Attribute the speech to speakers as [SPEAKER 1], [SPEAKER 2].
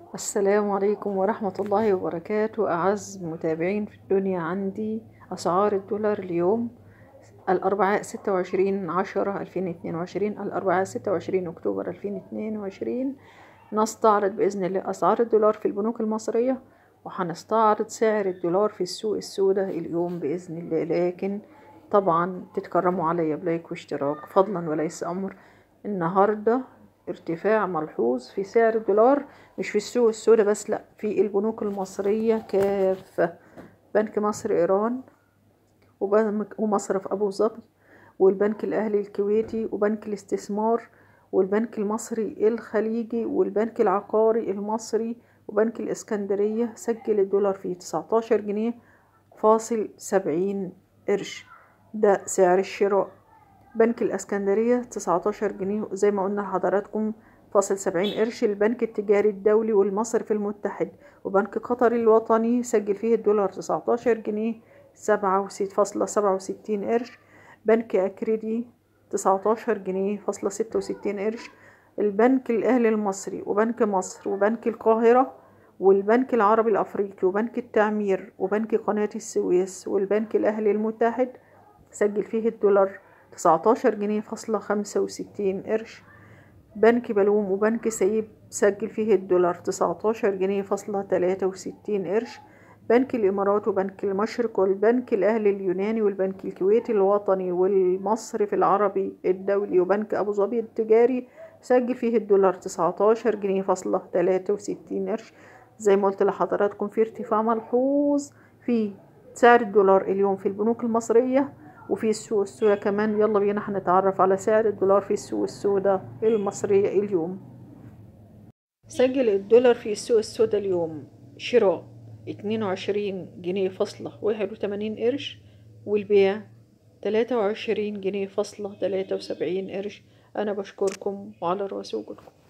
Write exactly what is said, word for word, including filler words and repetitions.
[SPEAKER 1] السلام عليكم ورحمة الله وبركاته. أعز متابعين في الدنيا، عندي أسعار الدولار اليوم الأربعاء ستة وعشرين عشرة ألفين اتنين وعشرين، الأربعاء ستة وعشرين أكتوبر ألفين اتنين وعشرين. نستعرض بإذن الله أسعار الدولار في البنوك المصرية، وهنستعرض سعر الدولار في السوق السوداء اليوم بإذن الله. لكن طبعا تتكرموا عليا بلايك واشتراك فضلا وليس أمر. النهاردة ارتفاع ملحوظ في سعر الدولار، مش في السوق السوداء بس، لا، في البنوك المصرية كافة. بنك مصر إيران، وبنك ومصرف أبو ظبي، والبنك الأهلي الكويتي، وبنك الاستثمار، والبنك المصري الخليجي، والبنك العقاري المصري، وبنك الإسكندرية سجل الدولار فيه تسعتاشر جنيه فاصل سبعين قرش، ده سعر الشراء. بنك الإسكندرية تسعتاشر جنيه زي ما قلنا لحضراتكم فاصل سبعين قرش. البنك التجاري الدولي والمصرف المتحد وبنك قطر الوطني سجل فيه الدولار تسعتاشر جنيه سبعة فاصلة سبعة وستين قرش. بنك أكريدي تسعتاشر جنيه فاصلة ستة وستين قرش. البنك الأهلي المصري، وبنك مصر، وبنك القاهرة، والبنك العربي الأفريقي، وبنك التعمير، وبنك قناة السويس، والبنك الأهلي المتحد سجل فيه الدولار تسعتاشر جنيه فاصلة خمسة وستين قرش. بنك بلوم وبنك سيب سجل فيه الدولار تسعتاشر جنيه فاصلة تلاتة وستين قرش. بنك الإمارات، وبنك المشرق، والبنك الأهلي اليوناني، والبنك الكويتي الوطني، والمصرف العربي الدولي، وبنك أبو ظبي التجاري سجل فيه الدولار تسعتاشر جنيه فاصلة تلاتة وستين قرش. زي ما قلت لحضراتكم في ارتفاع ملحوظ في سعر الدولار اليوم في البنوك المصرية وفي السوق السوداء كمان. يلا بينا هنتعرف على سعر الدولار في السوق السوداء المصرية اليوم. سجل الدولار في السوق السوداء اليوم شراء اتنين وعشرين جنيه فاصلة واحد وتمانين قرش، والبيع تلاتة وعشرين جنيه فاصلة تلاتة وسبعين قرش. أنا بشكركم وعلى رأس وجودكم.